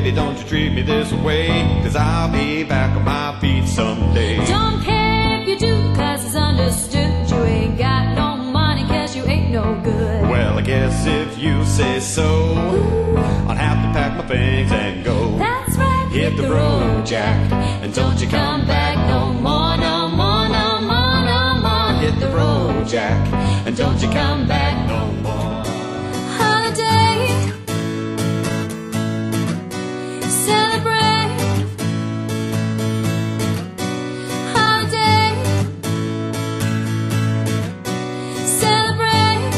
baby, don't you treat me this way, 'cause I'll be back on my feet someday. Don't care if you do, 'cause it's understood you ain't got no money, 'cause you ain't no good. Well, I guess if you say so, I'll have to pack my things and go. That's right, Hit the road, Jack, and don't you come back no more, no more, no more, no more. Hit the road, Jack, and don't you come back no more. Holiday, celebrate. Holiday, celebrate.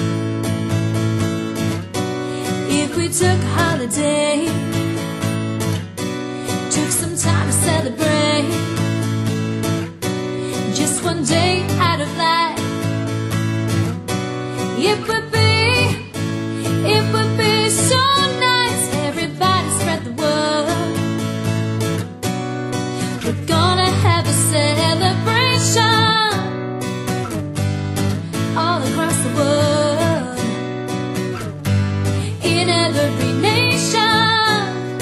If we took a holiday, took some time to celebrate, just one day out of life, it would be so nice. Everybody spread the word. We're gonna have a celebration all across the world, in every nation.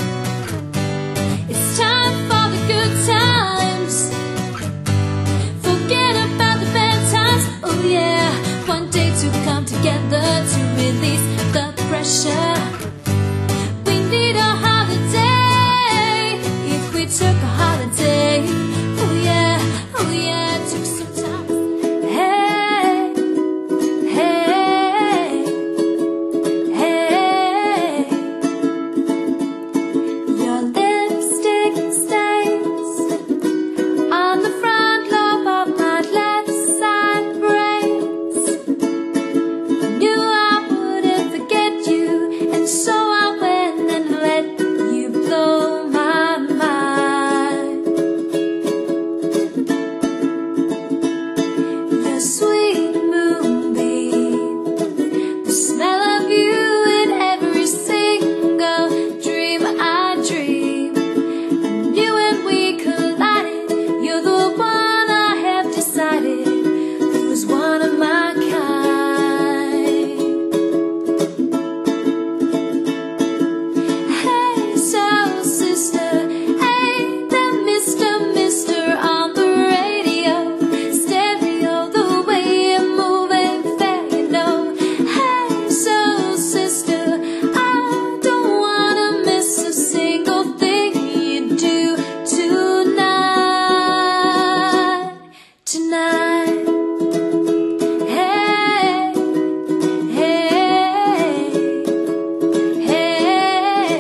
It's time for the good times. Forget about the bad times. Oh yeah, one day to come together to release the pressure. We need a holiday. If we took a holiday, oh yeah, took some time. Hey, hey, hey. Your lipstick stains on the front lobe of my left side brains. Knew I wouldn't forget you, and so I went and let you blow my mind. Your sweet moonbeam, the smell of you in every single dream I dream. Knew when we collided, you're the one I have decided was one of my kind. Hey, soul sister, ain't that Mr. on the radio? Stereo, the way you move and fair, you know. Hey, soul sister, I don't wanna miss a single thing you do tonight. Hey, hey, hey.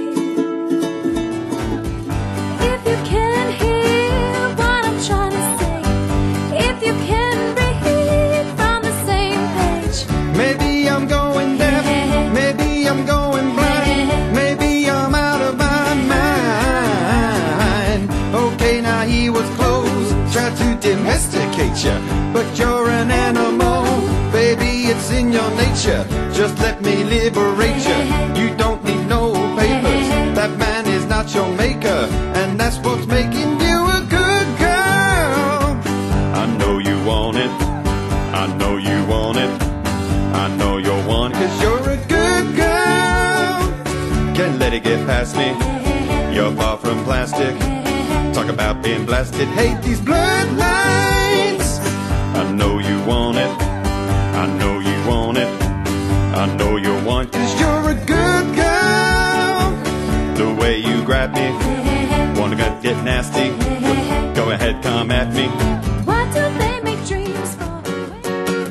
If you can hear what I'm trying to say, if you can read from the same page, Maybe I'm going deaf, maybe I'm going blind, maybe I'm out of my mind. Okay, now he was close, tried to domesticate you, but you're an animal, baby, it's in your nature. Just let me liberate you. You don't need no papers, that man is not your maker, and that's what's making you a good girl. I know you want it, I know you want it, I know you're one, 'cause you're a good girl. Can't let it get past me, you're far from plastic. Talk about being blasted, hate these bloodlines. I know you want it, I know you want it, I know you're one, 'cause you're a good girl. The way you grab me, wanna get nasty, go ahead, come at me. why do they make dreams fall away?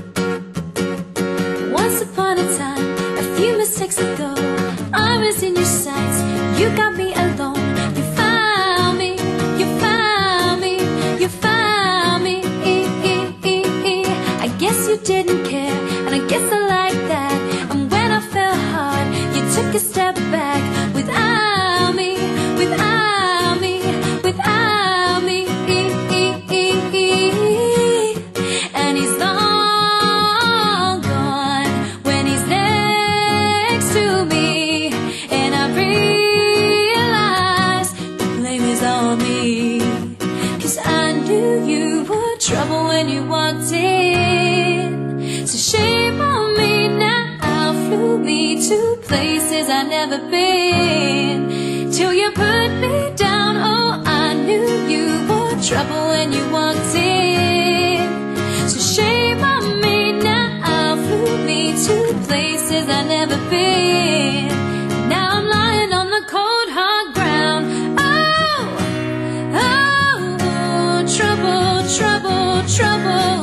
Once upon a time, a few mistakes ago, I was in your sights. You got me alone. You found me. You found me. You found me. I guess you didn't care, and I guess I like that. And when I fell hard, you took a step back without me. Without me. Without me. And he's long gone when he's next to me, and I realize the blame is on me, 'cause I knew you were trouble when you walked in. So shame on me now, flew me to places I've never been, to till you put me down. Oh, I knew you were trouble when you walked in. So shame on me now, flew me to places I've never been. Now I'm lying on the cold hard ground. Oh, oh, trouble, trouble, trouble.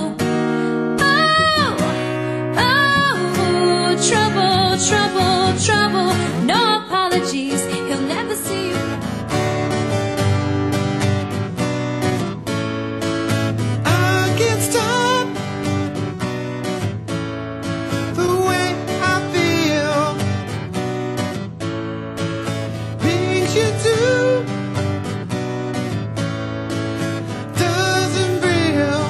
Trouble, trouble, trouble. No apologies, he'll never see you. I can't stop the way I feel. Things you do doesn't real.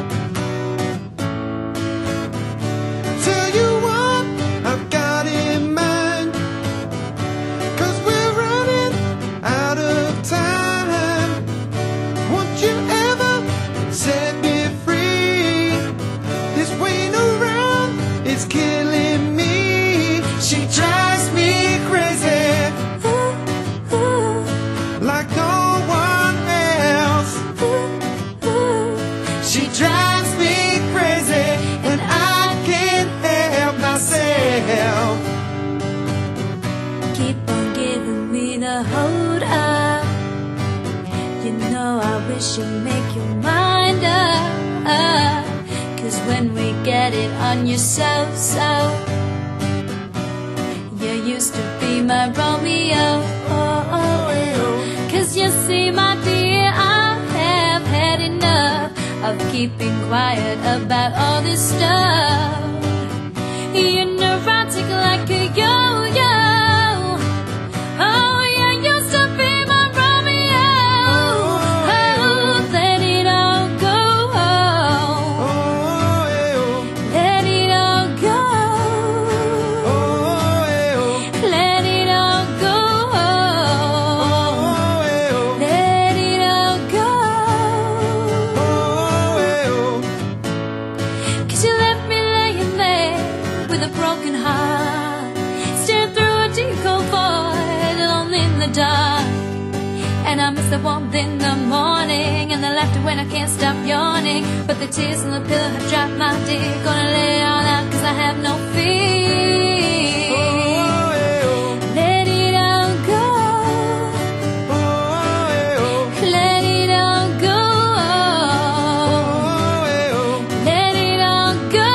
Tell you what I've got in mind, 'cause we're running out of time. Won't you ever set me free? This waiting around is killing me. She drives me crazy, Ooh, ooh, like no one else. ooh, ooh. She drives me crazy, and I can't help myself. Keep on giving me the hold up. You know I wish you'd make your mind up. 'Cause when we get it on yourself, so you used to be my Romeo. Oh, oh, oh. 'Cause you see, my dear, I have had enough of keeping quiet about all this stuff. You're neurotic like a yo-yo. Oh, you used to be my Romeo. Oh, let it all go. Let it all go. Let it all go. Let it all go. 'Cause you left me laying there with a broken heart, stared through a deep cold void, alone in the dark. And I miss the warmth in the morning, and the laughter when I can't stop yawning. But the tears on the pillow have dropped, my dear. Gonna let it all out 'cause I have no fear. Let it all go. Let it all go. Let it all go.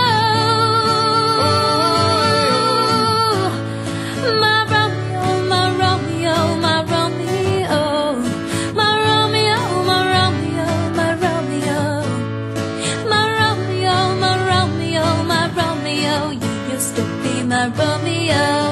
My Romeo, my Romeo, my Romeo. My Romeo, my Romeo, my Romeo. My Romeo, my Romeo, my Romeo. You used to be my Romeo.